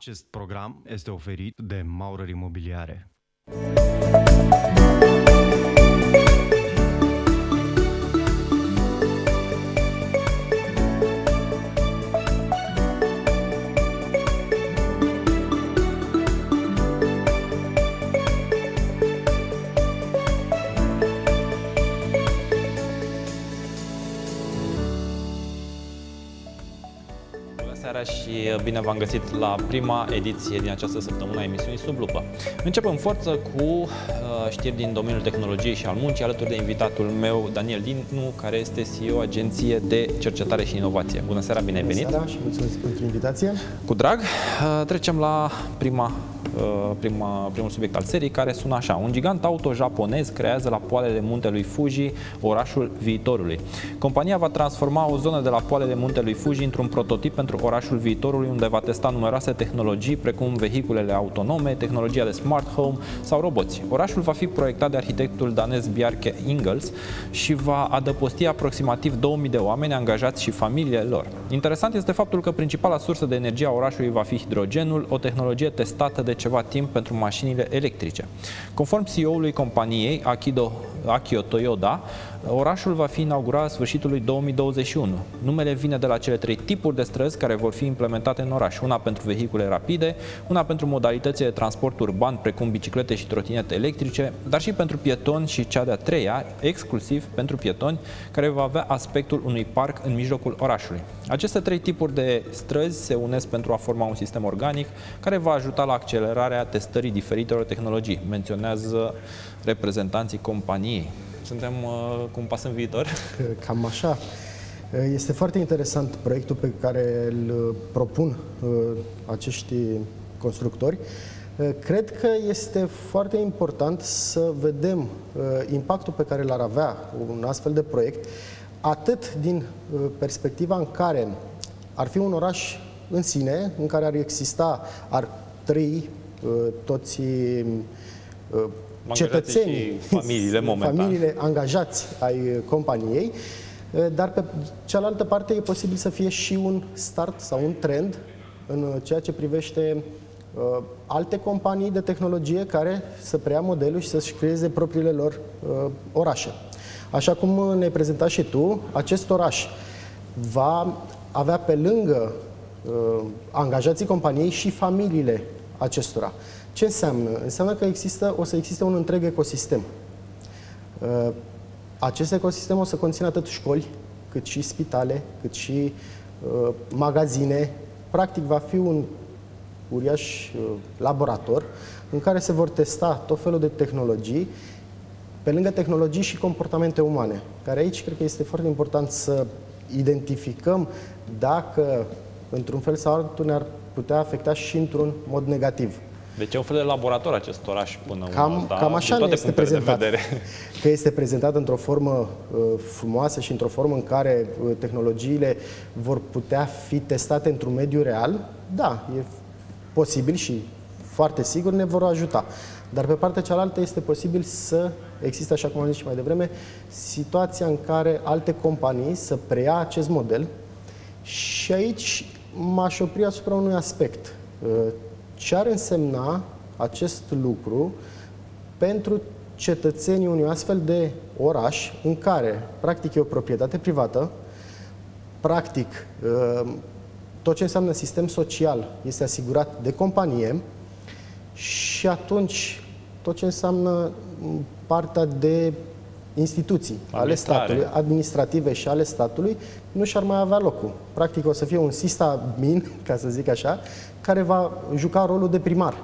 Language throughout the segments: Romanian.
Acest program este oferit de Maurer Imobiliare. Și bine v-am găsit la prima ediție din această săptămână a emisiunii Sub Lupă. Începem în forță cu știri din domeniul tehnologiei și al muncii, alături de invitatul meu, Daniel Dinu, care este CEO Agenție de Cercetare și Inovație. Bună seara, bine ai venit! Bună seara și mulțumesc pentru invitație! Cu drag! Trecem la primul subiect al serii, care sună așa. Un gigant auto japonez creează la poalele muntelui Fuji orașul viitorului. Compania va transforma o zonă de la poalele muntelui Fuji într-un prototip pentru orașul viitorului, unde va testa numeroase tehnologii, precum vehiculele autonome, tehnologia de smart home sau roboți. Orașul va fi proiectat de arhitectul danez Bjarke Ingels și va adăposti aproximativ 2000 de oameni angajați și familiile lor. Interesant este faptul că principala sursă de energie a orașului va fi hidrogenul, o tehnologie testată de ceva timp pentru mașinile electrice. Conform CEO-ului companiei, Akio Toyoda, orașul va fi inaugurat la sfârșitul lui 2021. Numele vine de la cele 3 tipuri de străzi care vor fi implementate în oraș. Una pentru vehicule rapide, una pentru modalitățile de transport urban, precum biciclete și trotinete electrice, dar și pentru pietoni și cea de-a treia, exclusiv pentru pietoni, care va avea aspectul unui parc în mijlocul orașului. Aceste 3 tipuri de străzi se unesc pentru a forma un sistem organic care va ajuta la accelerarea testării diferitelor tehnologii, menționează reprezentanții companiei. Suntem cu un pas în viitor? Cam așa. Este foarte interesant proiectul pe care îl propun acești constructori. Cred că este foarte important să vedem impactul pe care l-ar avea un astfel de proiect, atât din perspectiva în care ar fi un oraș în sine, în care ar trăi toți cetățenii, familiile angajați ai companiei, dar pe cealaltă parte e posibil să fie și un start sau un trend în ceea ce privește alte companii de tehnologie care să preia modelul și să-și creeze propriile lor orașe. Așa cum ne-ai prezentat și tu, acest oraș va avea pe lângă angajații companiei și familiile acestora. Ce înseamnă? Înseamnă că o să existe un întreg ecosistem. Acest ecosistem o să conțină atât școli, cât și spitale, cât și magazine. Practic va fi un uriaș laborator în care se vor testa tot felul de tehnologii, pe lângă tehnologii și comportamente umane, care aici cred că este foarte important să identificăm dacă, într-un fel sau altul, ne-ar putea afecta și într-un mod negativ. Deci e un fel de laborator acest oraș până cam așa ne este prezentat. Că este prezentat într-o formă frumoasă și într-o formă în care tehnologiile vor putea fi testate într-un mediu real, da, e posibil și foarte sigur ne vor ajuta. Dar pe partea cealaltă este posibil să existe, așa cum am zis și mai devreme, situația în care alte companii să preia acest model și aici m-aș opri asupra unui aspect. Ce ar însemna acest lucru pentru cetățenii unui astfel de oraș în care, practic, e o proprietate privată, practic, tot ce înseamnă sistem social este asigurat de companie și atunci tot ce înseamnă partea de instituții ale statului, administrative și ale statului, nu și-ar mai avea locul. Practic o să fie un sysadmin, ca să zic așa, care va juca rolul de primar.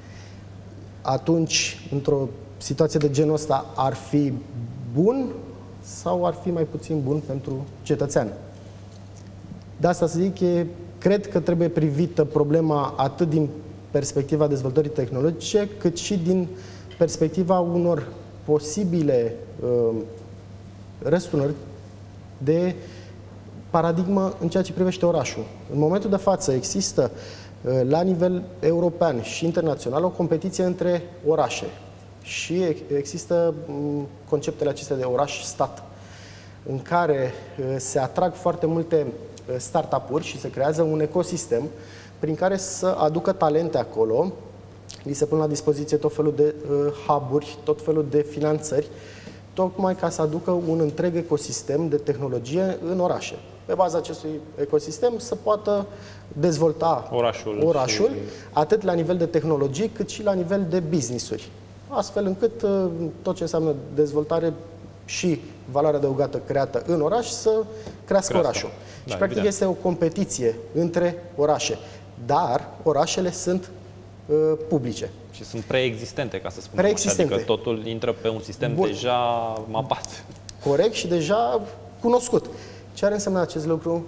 Atunci, într-o situație de genul ăsta, ar fi bun sau ar fi mai puțin bun pentru cetățean? De asta să zic, cred că trebuie privită problema atât din perspectiva dezvoltării tehnologice, cât și din perspectiva unor posibile răsturnări de paradigmă în ceea ce privește orașul. În momentul de față există la nivel european și internațional o competiție între orașe și există conceptele acestea de oraș-stat, în care se atrag foarte multe startup-uri și se creează un ecosistem prin care să aducă talente acolo. Li se pun la dispoziție tot felul de hub-uri, tot felul de finanțări, tocmai ca să aducă un întreg ecosistem de tehnologie în orașe. Pe baza acestui ecosistem să poată dezvolta orașul atât la nivel de tehnologie, cât și la nivel de business-uri. Astfel încât tot ce înseamnă dezvoltare și valoarea adăugată creată în oraș să crească orașul. Da, și practic este o competiție între orașe. Dar orașele sunt publice. Și sunt preexistente, ca să spunem așa, adică totul intră pe un sistem deja mapat. Corect și deja cunoscut. Ce ar însemna acest lucru?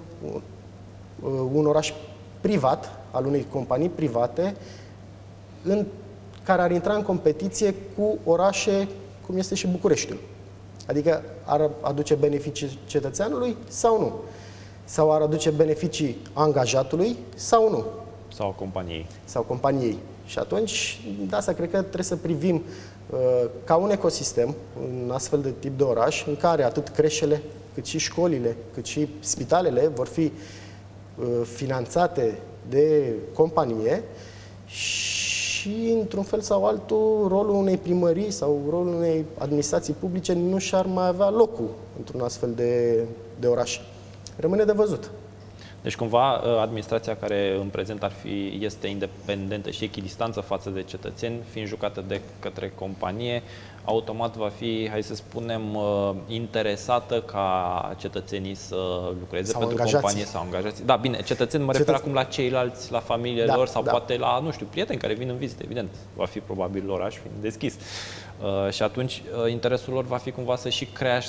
Un oraș privat, al unei companii private, care ar intra în competiție cu orașe cum este și Bucureștiul. Adică ar aduce beneficii cetățeanului sau nu? Sau ar aduce beneficii angajatului sau nu? Sau companiei. Sau companiei. Și atunci, de asta cred că trebuie să privim ca un ecosistem, un astfel de tip de oraș, în care atât creșele, cât și școlile, cât și spitalele vor fi finanțate de companie și, într-un fel sau altul, rolul unei primării sau rolul unei administrații publice nu și-ar mai avea locul într-un astfel de oraș. Rămâne de văzut. Deci, cumva, administrația care în prezent este independentă și echidistanță față de cetățeni, fiind jucată de către companie, automat va fi, hai să spunem, interesată ca cetățenii să lucreze sau pentru companie sau angajați. Da, bine, cetățeni mă refer acum la ceilalți, la familiile lor sau poate la, nu știu, prieteni care vin în vizită, evident. Va fi probabil oraș fiind deschis. Și atunci interesul lor va fi cumva să-și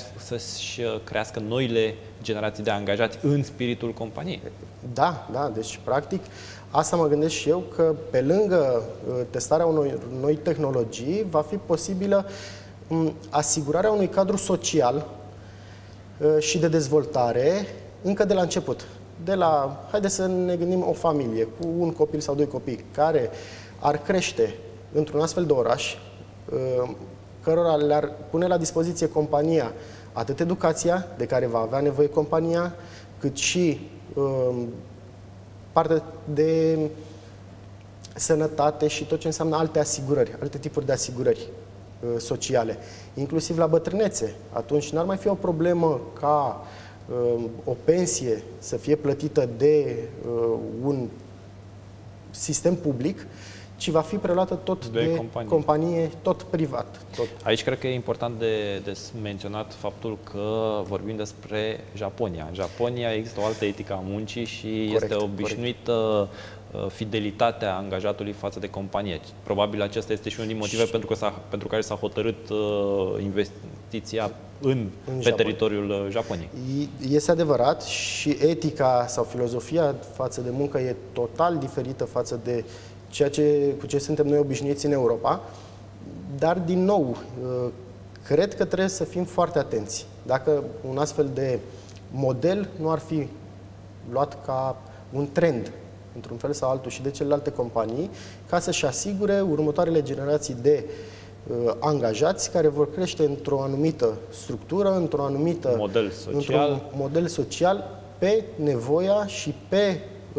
crească noile generații de angajați în spiritul companiei. Da, da, deci practic asta mă gândesc și eu, că pe lângă testarea unor noi tehnologii va fi posibilă asigurarea unui cadru social și de dezvoltare încă de la început. Haideți să ne gândim o familie cu un copil sau doi copii care ar crește într-un astfel de oraș, cărora le-ar pune la dispoziție compania atât educația de care va avea nevoie compania, cât și partea de sănătate și tot ce înseamnă alte asigurări, alte tipuri de asigurări sociale, inclusiv la bătrânețe. Atunci n-ar mai fi o problemă ca o pensie să fie plătită de un sistem public, ci va fi preluată tot de companie, tot privat. Tot. Aici cred că e important de menționat faptul că vorbim despre Japonia. În Japonia există o altă etică a muncii și este obișnuită fidelitatea angajatului față de companie. Probabil acesta este și unul din motive pentru care s-a hotărât investiția pe teritoriul Japoniei. Este adevărat și etica sau filozofia față de muncă e total diferită față de cu ce suntem noi obișnuiți în Europa, dar, din nou, cred că trebuie să fim foarte atenți. Dacă un astfel de model nu ar fi luat ca un trend, într-un fel sau altul, și de celelalte companii, ca să-și asigure următoarele generații de angajați care vor crește într-o anumită structură, într-un model social, pe nevoia și pe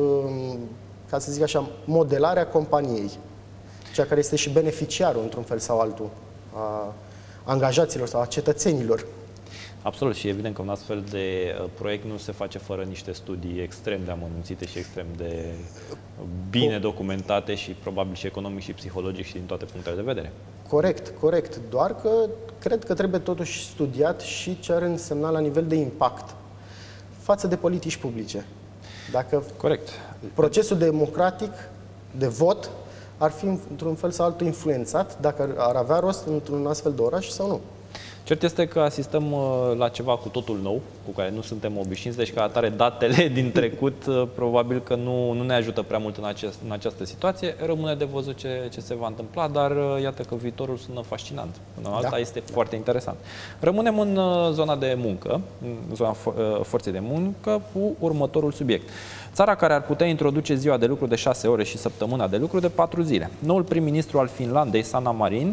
ca să zic așa, modelarea companiei, cea care este și beneficiarul, într-un fel sau altul, a angajaților sau a cetățenilor. Absolut, și evident că un astfel de proiect nu se face fără niște studii extrem de amănunțite și extrem de bine documentate și probabil și economic și psihologic și din toate punctele de vedere. Corect, corect. Doar că cred că trebuie totuși studiat și ce ar însemna la nivel de impact față de politici publice. Dacă procesul democratic de vot ar fi într-un fel sau altul influențat, dacă ar avea rost într-un astfel de oraș sau nu. Cert este că asistăm la ceva cu totul nou, cu care nu suntem obișnuiți, deci ca atare datele din trecut probabil că nu ne ajută prea mult în această situație. Rămâne de văzut ce se va întâmpla, dar iată că viitorul sună fascinant. Până la alta este foarte interesant. Rămânem în zona de muncă, în zona forței de muncă, cu următorul subiect. Țara care ar putea introduce ziua de lucru de 6 ore și săptămâna de lucru de 4 zile. Noul prim-ministru al Finlandei, Sanna Marin,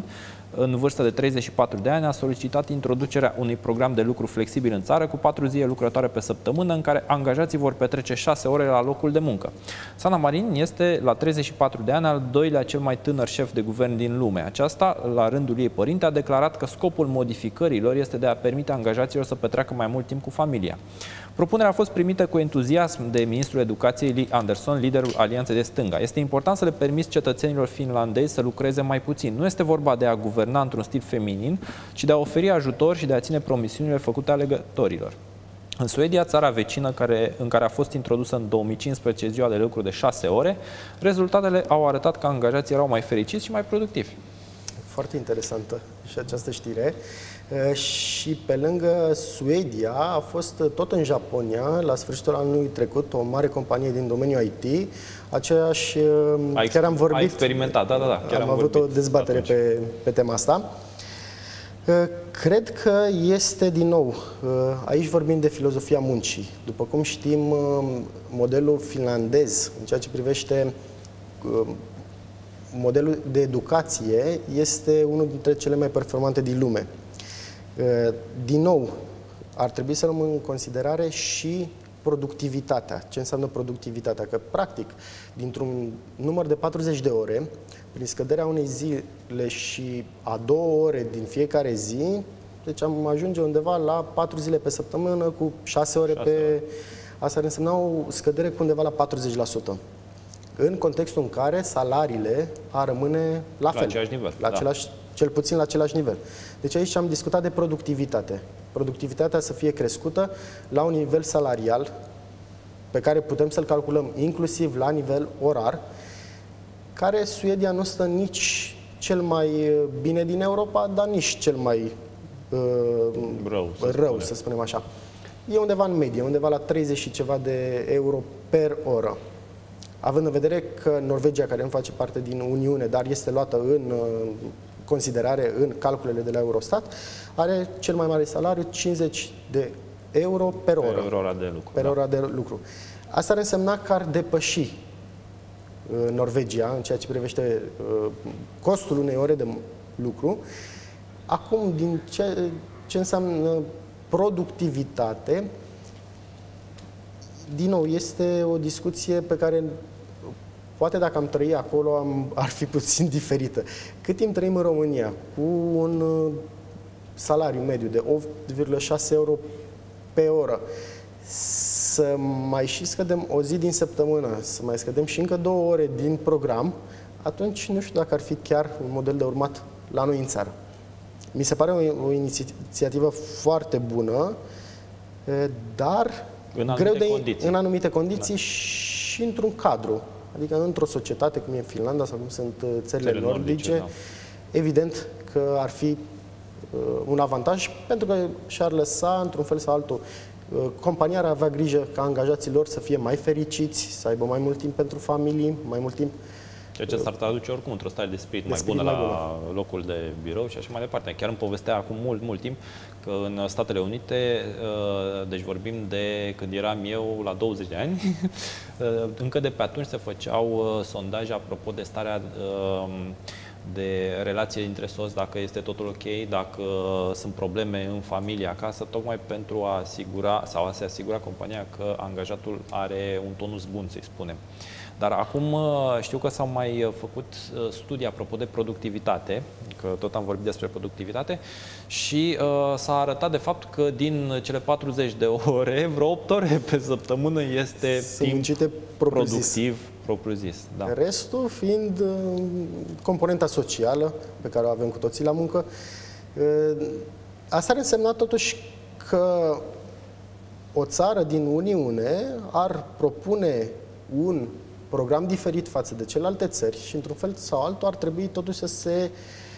în vârstă de 34 de ani, a solicitat introducerea unui program de lucru flexibil în țară cu 4 zile lucrătoare pe săptămână, în care angajații vor petrece 6 ore la locul de muncă. Sanna Marin este, la 34 de ani, al doilea cel mai tânăr șef de guvern din lume. Aceasta, la rândul ei părinte, a declarat că scopul modificărilor este de a permite angajaților să petreacă mai mult timp cu familia. Propunerea a fost primită cu entuziasm de ministrul educației Li Andersson, liderul Alianței de Stânga. Este important să le permiți cetățenilor finlandezi să lucreze mai puțin. Nu este vorba de a guverna într-un stil feminin, ci de a oferi ajutor și de a ține promisiunile făcute alegătorilor. În Suedia, țara vecină în care a fost introdusă în 2015 ziua de lucru de 6 ore, rezultatele au arătat că angajații erau mai fericiți și mai productivi. Foarte interesantă și această știre. Și pe lângă Suedia a fost tot în Japonia, la sfârșitul anului trecut, o mare companie din domeniul IT, aceeași, chiar am vorbit, a experimentat, da, chiar am avut o dezbatere pe tema asta. Cred că este, din nou, aici vorbim de filozofia muncii. După cum știm, modelul finlandez, în ceea ce privește modelul de educație, este unul dintre cele mai performante din lume. Din nou, ar trebui să luăm în considerare și productivitatea. Ce înseamnă productivitatea? Că, practic, dintr-un număr de 40 de ore, prin scăderea unei zile și a 2 ore din fiecare zi, deci am ajunge undeva la 4 zile pe săptămână cu 6 ore pe... Asta ar însemna o scădere cu undeva la 40%. În contextul în care salariile ar rămâne la fel. Același nivel. Cel puțin la același nivel. Deci aici am discutat de productivitate. Productivitatea să fie crescută la un nivel salarial pe care putem să-l calculăm inclusiv la nivel orar, care Suedia nu stă nici cel mai bine din Europa, dar nici cel mai rău, să spunem așa. E undeva în medie, undeva la 30 și ceva de euro per oră. Având în vedere că Norvegia, care nu face parte din Uniune, dar este luată în considerare în calculele de la Eurostat, are cel mai mare salariu, 50 de euro per oră. Per ora de lucru. Asta ar însemna că ar depăși Norvegia în ceea ce privește costul unei ore de lucru. Acum, din ce înseamnă productivitate, din nou, este o discuție pe care poate dacă am trăit acolo ar fi puțin diferită. Cât timp trăim în România cu un salariu mediu de 8,6 euro pe oră, să mai și scădem o zi din săptămână, să mai scădem și încă 2 ore din program, atunci nu știu dacă ar fi chiar un model de urmat la noi în țară. Mi se pare o inițiativă foarte bună, dar în anumite condiții și într-un cadru. Adică într-o societate cum e Finlanda sau cum sunt țările nordice, evident că ar fi un avantaj, pentru că și-ar lăsa, într-un fel sau altul, compania ar avea grijă ca angajații lor să fie mai fericiți, să aibă mai mult timp pentru familii, mai mult timp. Ceea ce s-ar traduce oricum într-o stare de spirit mai bună la locul de birou și așa mai departe. Chiar îmi povestea acum mult timp că în Statele Unite, deci vorbim de când eram eu la 20 de ani, încă de pe atunci se făceau sondaje apropo de starea de relație dintre soți, dacă este totul ok, dacă sunt probleme în familie acasă, tocmai pentru a asigura sau a se asigura compania că angajatul are un tonus bun, să-i spunem. Dar acum știu că s-au mai făcut studii apropo de productivitate, că tot am vorbit despre productivitate, și s-a arătat de fapt că din cele 40 de ore, vreo 8 ore pe săptămână este timp productiv, propriu-zis. Da. Restul fiind componenta socială pe care o avem cu toții la muncă. Asta ar însemna totuși că o țară din Uniune ar propune un program diferit față de celelalte țări și, într-un fel sau altul, ar trebui totuși să se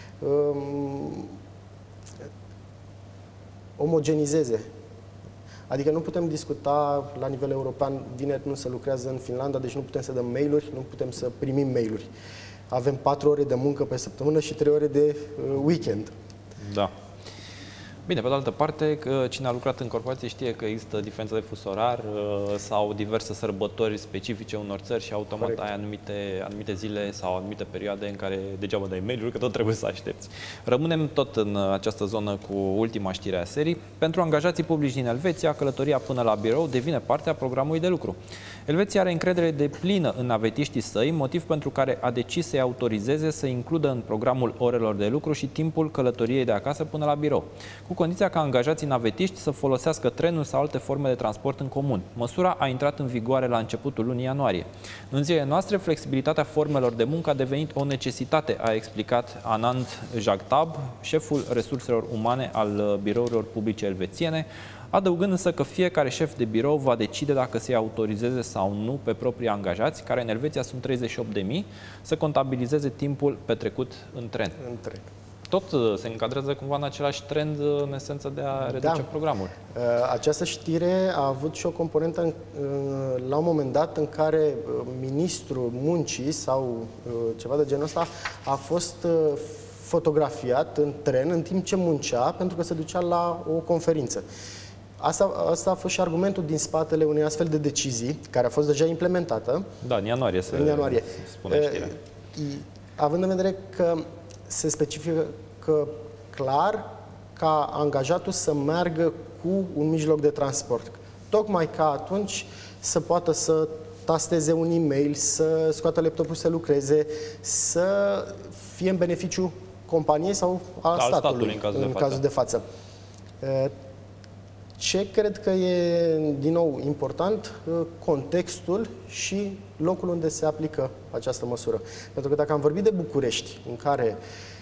omogenizeze. Adică nu putem discuta la nivel european, vineri nu se lucrează în Finlanda, deci nu putem să dăm mail-uri, nu putem să primim mail-uri. Avem 4 ore de muncă pe săptămână și 3 ore de weekend. Da. Bine, pe de altă parte, că cine a lucrat în corporație știe că există diferență de fus orar sau diverse sărbători specifice unor țări și automat Corect. ai anumite zile sau anumite perioade în care degeaba dai mail-uri, că tot trebuie să aștepți. Rămânem tot în această zonă cu ultima știre a serii. Pentru angajații publici din Elveția, călătoria până la birou devine parte a programului de lucru. Elveția are încredere deplină în navetiștii săi, motiv pentru care a decis să-i autorizeze să includă în programul orelor de lucru și timpul călătoriei de acasă până la birou, cu condiția ca angajații navetiști să folosească trenul sau alte forme de transport în comun. Măsura a intrat în vigoare la începutul lunii ianuarie. În zilele noastre, flexibilitatea formelor de muncă a devenit o necesitate, a explicat Anand Jagtab, șeful resurselor umane al birourilor publice elvețiene, adăugând însă că fiecare șef de birou va decide dacă să-i autorizeze sau nu pe proprii angajați, care în Elveția sunt 38.000, să contabilizeze timpul petrecut în tren. Tot se încadrează cumva în același trend, în esență, de a reduce programul. Această știre a avut și o componentă la un moment dat în care ministrul muncii sau ceva de genul ăsta a fost fotografiat în tren în timp ce muncea, pentru că se ducea la o conferință. Asta a fost și argumentul din spatele unei astfel de decizii, care a fost deja implementată. Da, în ianuarie se spune știrea. Având în vedere că se specifică clar ca angajatul să meargă cu un mijloc de transport. Tocmai ca atunci să poată să tasteze un e-mail, să scoată laptopul să lucreze, să fie în beneficiu companiei sau al statului în cazul de față. Ce cred că e, din nou, important? Contextul și locul unde se aplică această măsură. Pentru că dacă am vorbit de București, în care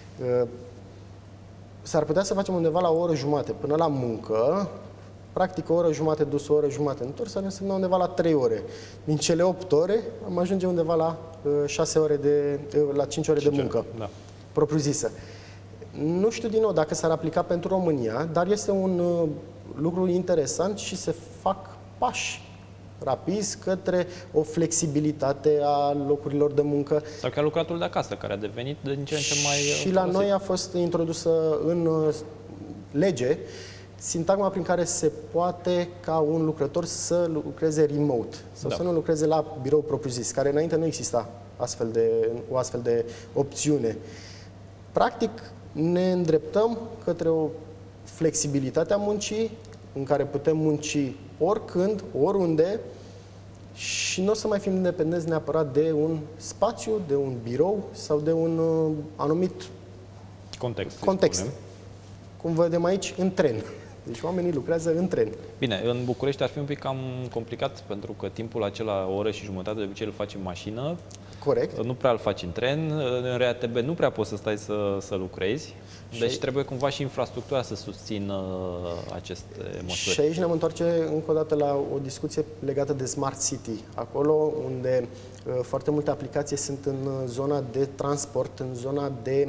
s-ar putea să facem undeva la o oră jumate până la muncă, practic o oră jumate dus, o oră jumate întors, ar însemna undeva la 3 ore. Din cele 8 ore, am ajunge undeva la 5 ore de muncă, propriu-zisă. Nu știu din nou dacă s-ar aplica pentru România, dar este un lucru interesant și se fac pași rapizi către o flexibilitate a locurilor de muncă. Sau chiar lucratul de acasă, care a devenit din ce în ce mai și la noi a fost introdusă în lege sintagma prin care se poate ca un lucrător să lucreze remote sau să nu lucreze la birou propriu-zis, care înainte nu exista o astfel de opțiune. Practic, ne îndreptăm către o flexibilitate a muncii, în care putem munci oricând, oriunde, și nu o să mai fim dependenți neapărat de un spațiu, de un birou sau de un anumit context. Cum vedem aici, în tren. Deci oamenii lucrează în tren. Bine, în București ar fi un pic cam complicat, pentru că timpul acela, o oră și jumătate, de obicei îl faci în mașină. Corect. Nu prea îl faci în tren. În RATB nu prea poți să stai să lucrezi. Deci trebuie cumva și infrastructura să susțină aceste măsuri. Și aici ne-am întoarce încă o dată la o discuție legată de Smart City. Acolo unde foarte multe aplicații sunt în zona de transport, în zona de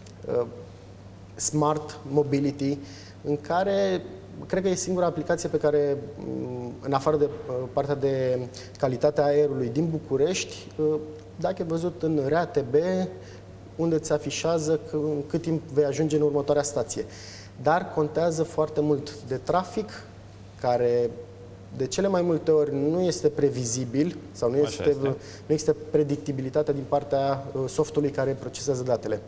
Smart Mobility, în care cred că e singura aplicație pe care, în afară de partea de calitatea aerului din București, dacă e văzut în RATB, unde îți afișează în cât timp vei ajunge în următoarea stație. Dar contează foarte mult de trafic, care de cele mai multe ori nu este previzibil sau nu există predictibilitatea din partea softului care procesează datele.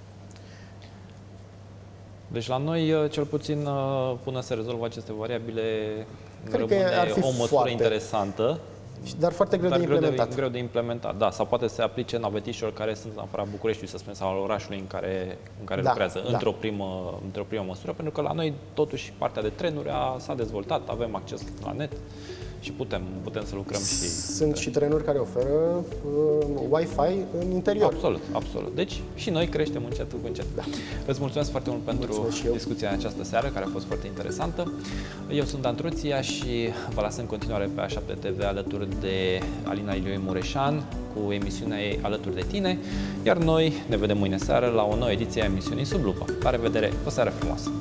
Deci la noi, cel puțin, până se rezolvă aceste variabile, rămâne o măsură interesantă. Dar foarte greu de implementat. Greu de implementat, da. Sau poate se aplice navetiștilor care sunt în afara Bucureștiului, să spunem, sau al orașului în care lucrează, într-o primă măsură, pentru că la noi, totuși, partea de trenuri s-a dezvoltat, avem acces la net și putem să lucrăm și... Sunt și trenuri care oferă Wi-Fi în interior. Absolut. Deci și noi creștem încet cu încet. Da. Îți mulțumesc foarte mult pentru discuția în această seară, care a fost foarte interesantă. Eu sunt Dan Truția și vă las în continuare pe A7 TV alături de Alina Ilioi Mureșan cu emisiunea ei Alături de tine, iar noi ne vedem mâine seară la o nouă ediție a emisiunii Sub Lupă. La revedere, o seară frumoasă!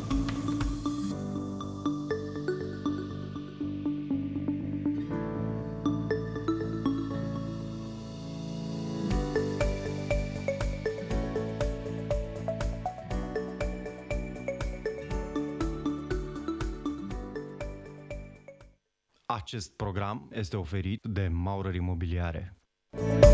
Acest program este oferit de Maurer Imobiliare.